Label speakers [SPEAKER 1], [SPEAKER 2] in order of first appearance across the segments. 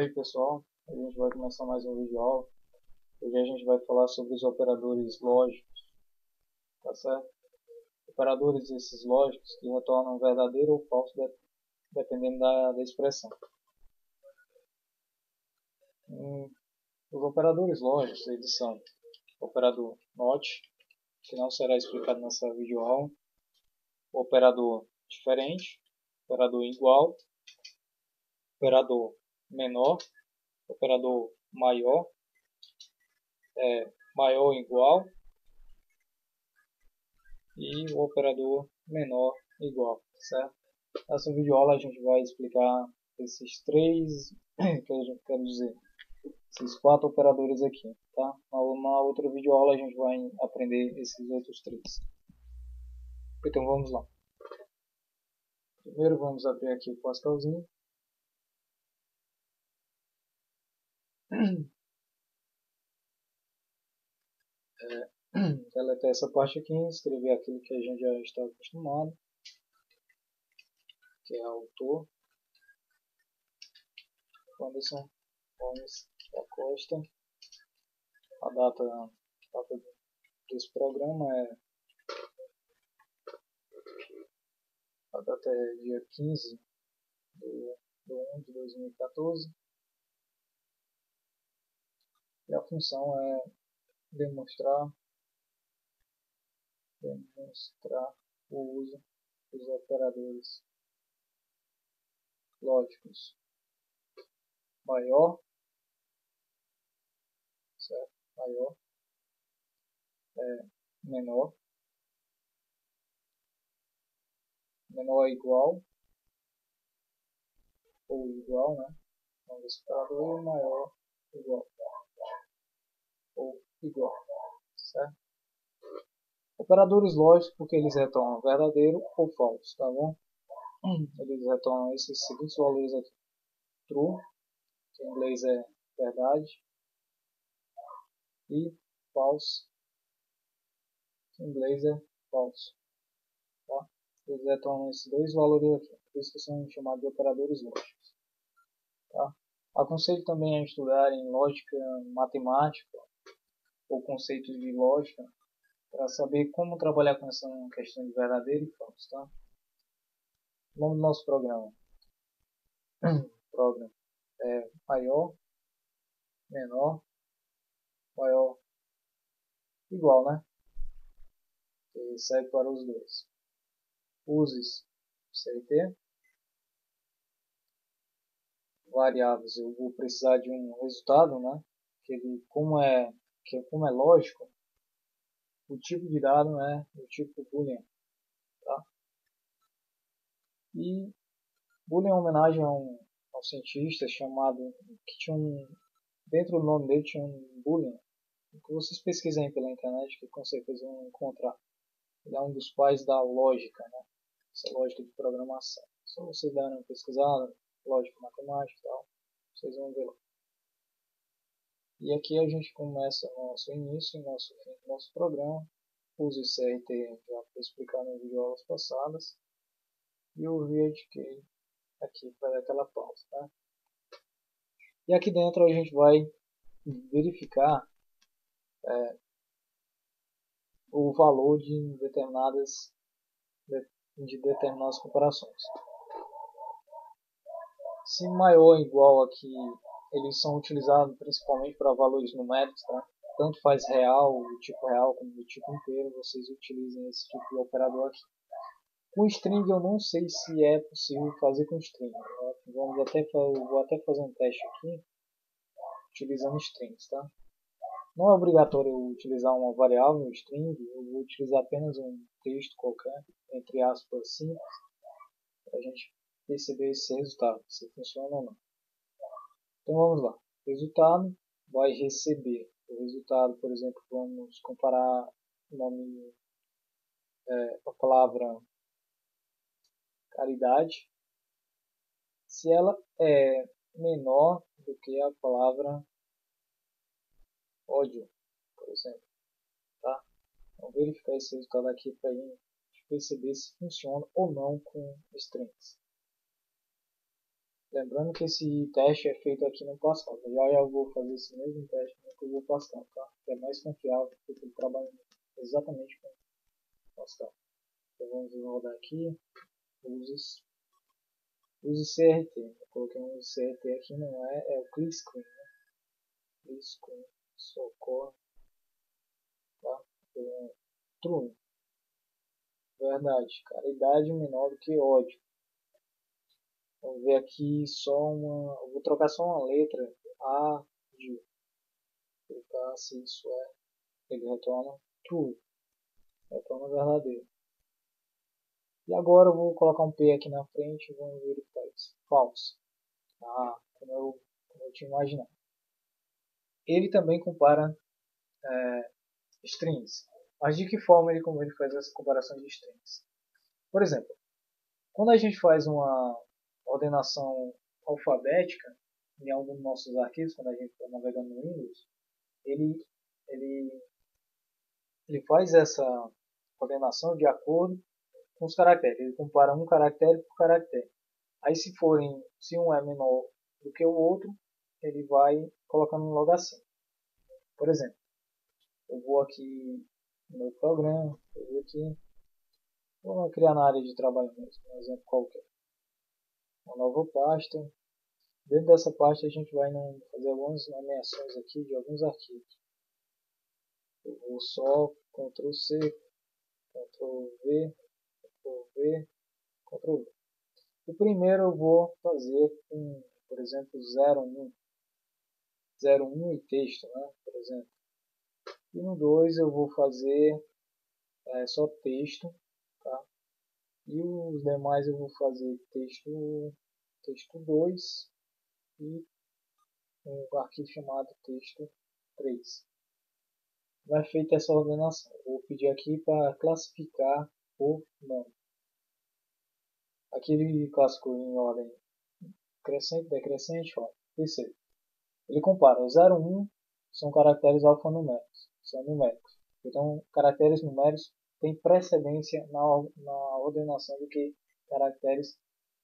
[SPEAKER 1] aí pessoal, a gente vai começar mais um vídeo aula. Hoje a gente vai falar sobre os operadores lógicos, tá certo? Operadores esses lógicos que retornam verdadeiro ou falso dependendo da expressão. Os operadores lógicos eles são o operador NOT, que não será explicado nessa videoaula, o operador diferente, operador igual, operador menor, operador maior, maior ou igual e o operador menor igual, certo? Nessa videoaula a gente vai explicar esses três, quero dizer, esses quatro operadores aqui, tá? Na outra videoaula a gente vai aprender esses outros três. Então vamos lá. Primeiro vamos abrir aqui o Pascalzinho. Deletar essa parte aqui, escrever aquilo que a gente já está acostumado, que é autor, Anderson Gomes da Costa. A data desse programa a data é dia 15 de 1 de 2014. E a função é demonstrar o uso dos operadores lógicos maior, certo? Maior, menor, menor é igual ou igual, né? Então, esse operador é maior, igual ou igual, certo? Operadores lógicos porque eles retornam verdadeiro ou falso, tá bom? Eles retornam esses seguintes valores aqui: true, que em inglês é verdade, e false, que em inglês é falso, tá? Eles retornam esses dois valores aqui, por isso que são chamados de operadores lógicos, tá? Aconselho também a estudar em lógica matemática ou conceitos de lógica para saber como trabalhar com essa questão de verdadeiro e falso, tá? O nome do nosso programa é maior, menor, maior, igual, né? Que serve para os dois. Use CT, variáveis. Eu vou precisar de um resultado, né? Como é lógico, o tipo de dado é o tipo boolean, tá? E boolean é uma homenagem a um cientista chamado que tinha dentro do nome dele tinha um boolean. Que vocês pesquisem pela internet que com certeza vão encontrar. Ele é um dos pais da lógica, né? Essa lógica de programação. Só vocês darem uma pesquisada, lógica matemática e tal, vocês vão ver lá. E aqui a gente começa o nosso início, nosso fim do nosso programa. Use o CRT, já foi explicado em videoaulas passadas. E o VHK aqui para dar aquela pausa, tá? E aqui dentro a gente vai verificar o valor de determinadas comparações. Se maior ou igual aqui, eles são utilizados principalmente para valores numéricos, tá? Tanto faz real, do tipo real, como do tipo inteiro, vocês utilizem esse tipo de operador aqui. Com string eu não sei se é possível fazer com string. Eu vou até fazer um teste aqui, utilizando strings, tá? Não é obrigatório eu utilizar uma variável string, eu vou utilizar apenas um texto qualquer, entre aspas, simples, para a gente perceber esse resultado, se funciona ou não. Então vamos lá. Resultado vai receber o resultado, por exemplo, vamos comparar o nome, a palavra caridade, se ela é menor do que a palavra ódio, por exemplo, tá? Vamos verificar esse resultado aqui para a gente perceber se funciona ou não com strings. Lembrando que esse teste é feito aqui no Pascal. Já eu vou fazer esse mesmo teste no Google Pascal, tá? Que é mais confiável, porque ele trabalha exatamente com Pascal. Então vamos rodar aqui. Use CRT. Eu coloquei um CRT aqui, não é o Click Screen, né? Click Screen, socorro, tá? True. Verdade, cara. Idade menor do que ódio. Vamos ver aqui só uma. Eu vou trocar só uma letra A de. Clicar se isso é. Ele retorna true. Retorna verdadeiro. E agora eu vou colocar um P aqui na frente e vamos verificar isso. False. Ah, como eu tinha imaginado. Ele também compara strings. Mas de que forma como ele faz essa comparação de strings? Por exemplo, quando a gente faz uma ordenação alfabética em algum dos nossos arquivos, quando a gente está navegando no Windows, ele, ele, ele faz essa ordenação de acordo com os caracteres. Ele compara um caractere por caractere. Aí se um é menor do que o outro, ele vai colocando logo assim. Por exemplo, eu vou aqui no meu programa, eu vou aqui, vou criar na área de trabalho mesmo, um exemplo qualquer. Uma nova pasta. Dentro dessa pasta a gente vai fazer algumas nomeações aqui de alguns arquivos. Eu vou só Ctrl C, Ctrl V, Ctrl V, Ctrl V. O primeiro eu vou fazer com, por exemplo, 01, 01 e texto, né, por exemplo. E no 2 eu vou fazer só texto, tá? E os demais eu vou fazer texto 2 e um arquivo chamado texto 3. Vai feita essa ordenação. Vou pedir aqui para classificar por nome. Aqui ele classificou em ordem crescente, decrescente, ó. Terceiro. Ele compara o 0 e 1 são caracteres alfanuméricos, são numéricos. Então, caracteres numéricos têm precedência na ordenação do que caracteres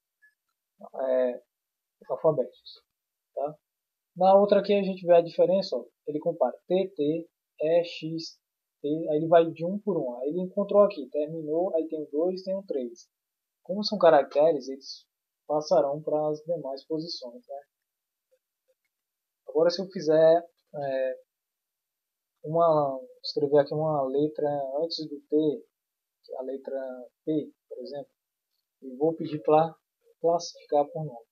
[SPEAKER 1] alfabéticos. Tá? Na outra aqui a gente vê a diferença, ó. Ele compara TT, EX, T, aí ele vai de um por um. Aí ele encontrou aqui, terminou, aí tem o 2, tem o 3. Como são caracteres, eles passarão para as demais posições. Né? Agora se eu fizer escrever aqui uma letra antes do T, que é a letra P, por exemplo, e vou pedir para classificar por nome.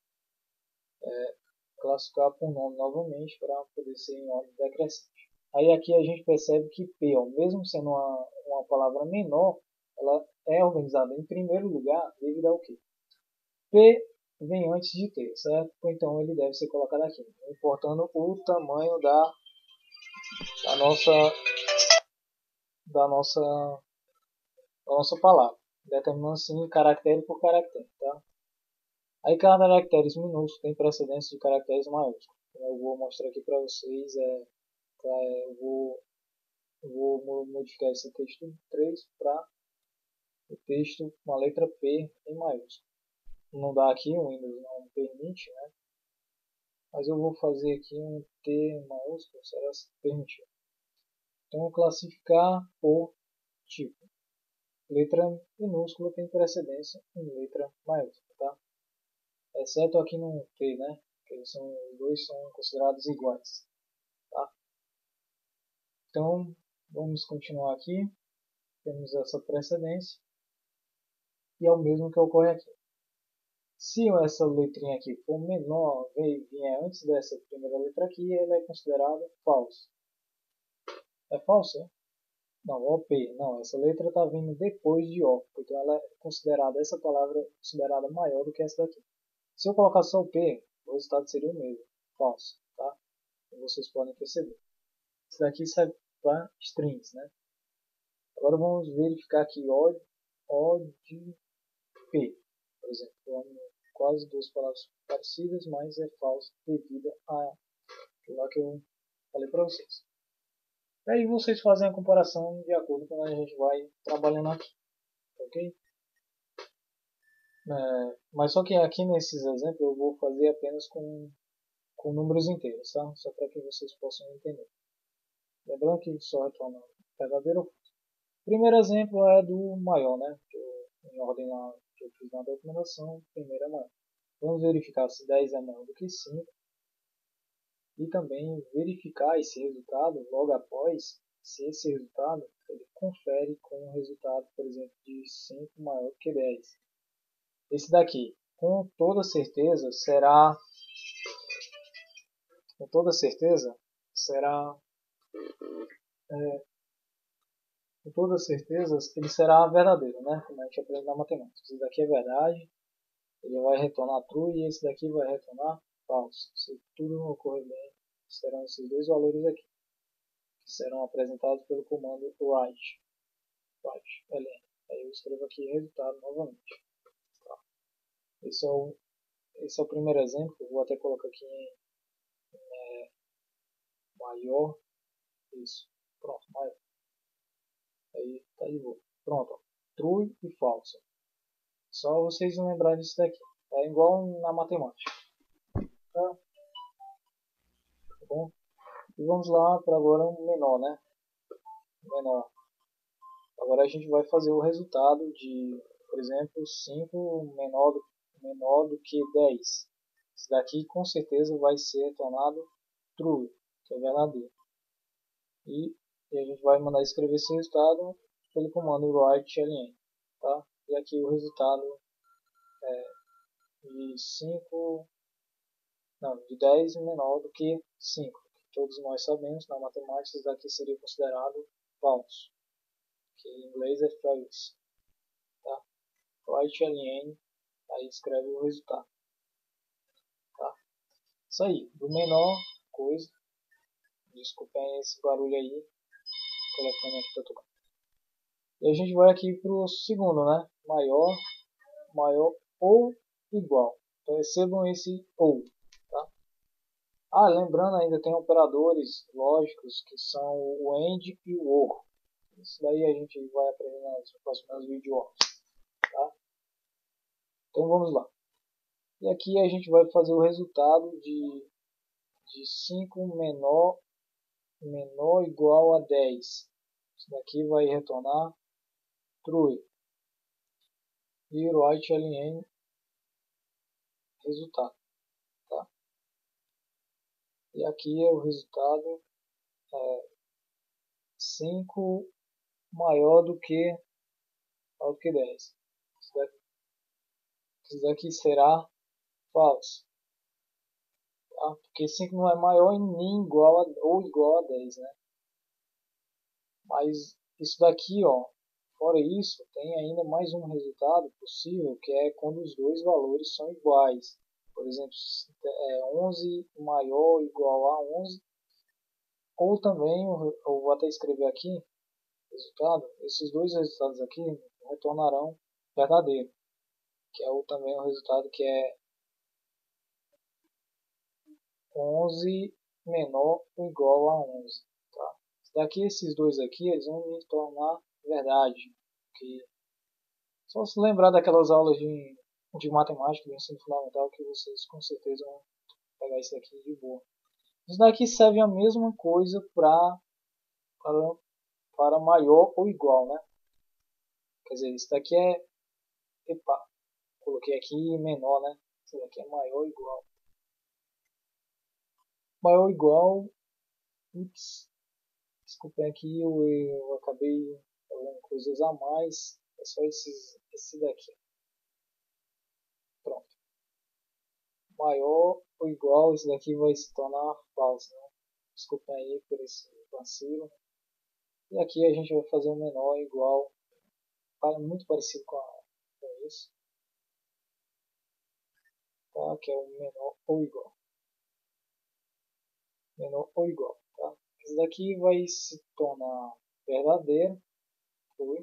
[SPEAKER 1] Classificar por nome novamente para poder ser em ordem decrescente. Aí aqui a gente percebe que P, ó, mesmo sendo uma palavra menor, ela é organizada em primeiro lugar devido ao quê? P vem antes de T, certo? Então ele deve ser colocado aqui, importando o tamanho da nossa, da nossa, da nossa palavra, determinando assim caractere por caractere. Tá? Aí caracteres minúsculos tem precedência de caracteres maiúsculos. Eu vou mostrar aqui para vocês, eu vou modificar esse texto 3 para o texto com a letra P em maiúsculo. Não dá aqui, o Windows não permite, né? Mas eu vou fazer aqui um T maiúsculo, será que permitir? Então, classificar por tipo. Letra minúscula tem precedência em letra maiúscula, tá? Exceto aqui no T, né? Que os dois são considerados iguais, tá? Então, vamos continuar aqui. Temos essa precedência. E é o mesmo que ocorre aqui. Se essa letrinha aqui for menor, vier antes dessa primeira letra aqui, ela é considerada falsa. É falsa? É? Não, OP. Não, essa letra está vindo depois de O. Então ela é considerada, essa palavra é considerada maior do que essa daqui. Se eu colocar só o P, o resultado seria o mesmo. Falso. Tá? Como vocês podem perceber. Isso daqui serve para strings, né? Agora vamos verificar aqui O de P. Por exemplo, quase duas palavras parecidas, mas é falso devido a lá que eu falei para vocês. E aí vocês fazem a comparação de acordo com a gente vai trabalhando aqui, ok? Mas só que aqui nesses exemplos eu vou fazer apenas com números inteiros, tá? Só para que vocês possam entender. Lembrando que só retorna verdadeiro ou falso. O primeiro exemplo é do maior, né? Em ordem lá que eu fiz na documentação, primeiro é maior. Vamos verificar se 10 é maior do que 5 e também verificar esse resultado logo após, se esse resultado ele confere com o resultado, por exemplo, de 5 maior do que 10. Esse daqui, com toda certeza, será com toda certeza ele será verdadeiro, né? Como a gente aprende na matemática. Esse daqui é verdade, ele vai retornar true e esse daqui vai retornar false. Se tudo não ocorrer bem, serão esses dois valores aqui, que serão apresentados pelo comando write, ln. Aí eu escrevo aqui resultado novamente. Tá? Esse é o primeiro exemplo, eu vou até colocar aqui em maior, isso, pronto, maior. Aí tá de boa. Pronto, ó. True e falso. Só vocês não lembrarem disso daqui. É igual na matemática. Tá? Tá bom? E vamos lá para agora um menor, né? Menor. Agora a gente vai fazer o resultado de, por exemplo, 5 menor do que 10. Isso daqui com certeza vai ser retornado true, que é verdadeiro. E a gente vai mandar escrever esse resultado pelo comando write ln. Tá? E aqui o resultado de 5, não, de 10 menor do que 5. Todos nós sabemos, na matemática, isso daqui seria considerado falso, que em inglês é false. Tá? Write ln, aí escreve o resultado. Tá? Isso aí, do menor coisa, desculpem esse barulho aí, o telefone aqui está tocando. E a gente vai aqui para o segundo, né? Maior ou igual. Então recebam esse ou. Tá? Lembrando ainda tem operadores lógicos que são o AND e o OR. Isso daí a gente vai aprender nas próximas videoaulas. Tá? Então vamos lá. E aqui a gente vai fazer o resultado de 5 menor ou igual a 10. Isso daqui vai retornar true. E o write ln resultado. Tá? E aqui é o resultado 5 maior do que 10. Isso daqui será falso. Tá? Porque 5 não é maior e nem igual a 10. Né? Mas isso daqui, ó, fora isso, tem ainda mais um resultado possível, que é quando os dois valores são iguais. Por exemplo, 11 maior ou igual a 11. Ou também, eu vou até escrever aqui, resultado, esses dois resultados aqui retornarão verdadeiro, que é também o resultado que é 11 menor ou igual a 11. Tá? Daqui esses dois aqui, eles vão me tornar verdade. Que só se lembrar daquelas aulas de matemática do ensino fundamental que vocês com certeza vão pegar isso daqui de boa. Isso daqui serve a mesma coisa para maior ou igual, né? Quer dizer, isso daqui é... Epa, coloquei aqui menor, né? Isso daqui é maior ou igual. Maior ou igual... Ups, desculpem aqui, eu acabei falando coisas a mais. É só esse daqui. Pronto. Maior ou igual, isso daqui vai se tornar falso, né? Desculpem aí por esse vacilo. E aqui a gente vai fazer um menor igual, muito parecido com isso, tá? Que é o menor ou igual. Menor ou igual, tá? Isso daqui vai se tornar verdadeiro, true,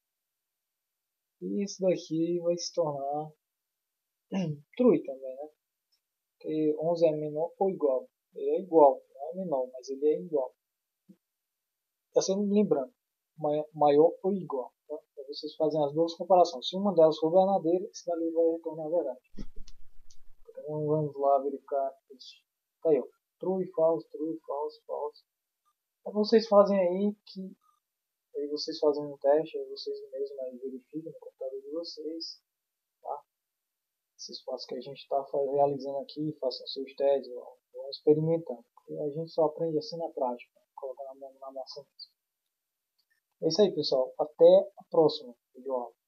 [SPEAKER 1] e isso daqui vai se tornar true também, né? Porque 11 é menor ou igual. Ele é igual, não é menor, mas ele é igual. Está sempre lembrando, maior ou igual, tá? vocês fazem as duas comparações. Se uma delas for verdadeira, esse dali vai retornar a verdade. Então vamos lá verificar isso. Tá aí, ó. True e false, true, false, false. Então vocês fazem aí que aí vocês fazem um teste, aí vocês mesmos aí verificam no computador de vocês, tá? Esses passos que a gente está realizando aqui, façam seus testes, vão experimentando. Porque a gente só aprende assim na prática, colocando a mão na massa. É isso aí, pessoal. Até a próxima videoaula.